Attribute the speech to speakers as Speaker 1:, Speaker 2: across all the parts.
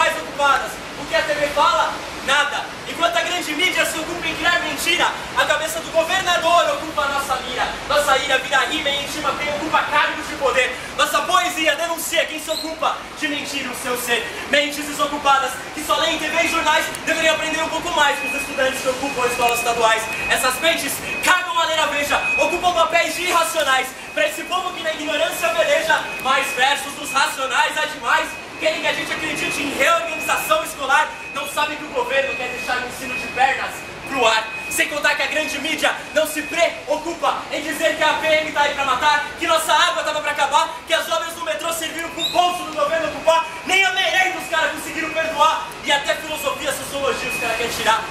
Speaker 1: sociais ocupadas. O que a TV fala? Nada. Enquanto a grande mídia se ocupa em criar mentira, a cabeça do governador ocupa a nossa mira. Nossa ira vira rima e intima quem ocupa cargos de poder. Nossa poesia denuncia quem se ocupa de mentir o seu ser. Mentes desocupadas que só leem TV e jornais deveriam aprender um pouco mais com os estudantes que ocupam escolas estaduais. Essas mentes cagam a ler a Veja, ocupam papéis de irracionais. Pra esse povo que na ignorância veleja, mais versos dos racionais há demais. Querem que a gente acredite em reorganização escolar, não sabem que o governo quer deixar o ensino de pernas pro ar. Sem contar que a grande mídia não se preocupa em dizer que a PM tá aí pra matar, que nossa água tava pra acabar, que as obras do metrô serviram pro bolso do governo ocupar, nem a merenda os caras conseguiram perdoar, e até filosofia, sociologia os caras querem tirar.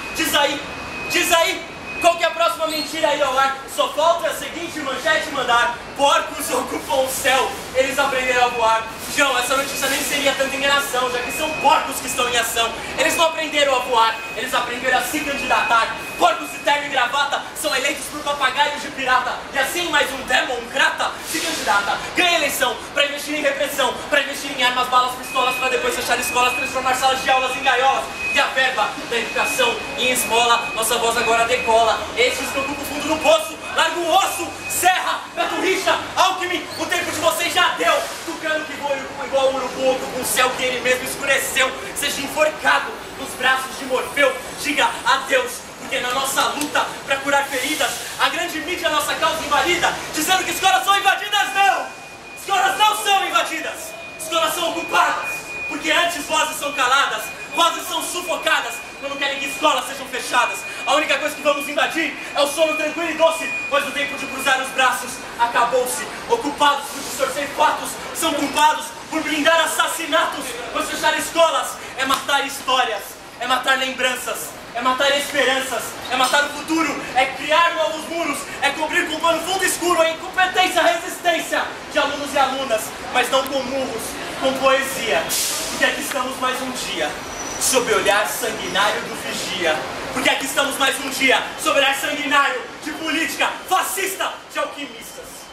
Speaker 1: Diz aí, qual que é a próxima mentira aí ao ar? Só falta a seguinte manchete mandar: porcos ocupam o céu, eles aprenderam a voar. João, essa notícia nem seria tanta enganação, já que são porcos que estão em ação. Eles não aprenderam a voar, eles aprenderam a se candidatar. Porcos de terno e gravata são eleitos por papagaios de pirata. E assim mais um democrata se candidata. Ganha eleição pra investir em repressão, pra investir em armas, balas, pistolas, pra depois fechar escolas, transformar salas de aulas em gaiolas. E a verba da educação em esmola, nossa voz agora decola. Estes que ocupam o fundo do poço, larga o osso, Serra, Beto Richa, Alckmin, o tempo de vocês já deu. Tucano que voa igual o urubu, com o céu que ele mesmo escureceu. Seja enforcado nos braços de Morfeu, diga adeus. Porque na nossa luta pra curar feridas, a grande mídia a nossa causa invalida, dizendo que escolas são invadidas, não! Escolas não são invadidas, escolas são ocupadas. Porque antes vozes são caladas, vozes são sufocadas, quando querem que escolas sejam fechadas. A única coisa que vamos invadir é o sono tranquilo e doce, pois o tempo de cruzar os braços acabou-se. Ocupados por distorcer fatos, são culpados por blindar assassinatos, pois fechar escolas é matar histórias, é matar lembranças, é matar esperanças, é matar o futuro, é criar novos muros, é cobrir com pano fundo escuro a incompetência, a resistência de alunos e alunas, mas não com murros, com poesia. Porque aqui estamos mais um dia, sob o olhar sanguinário do vigia. Porque aqui estamos mais um dia, sob o olhar sanguinário de política fascista de alquimistas.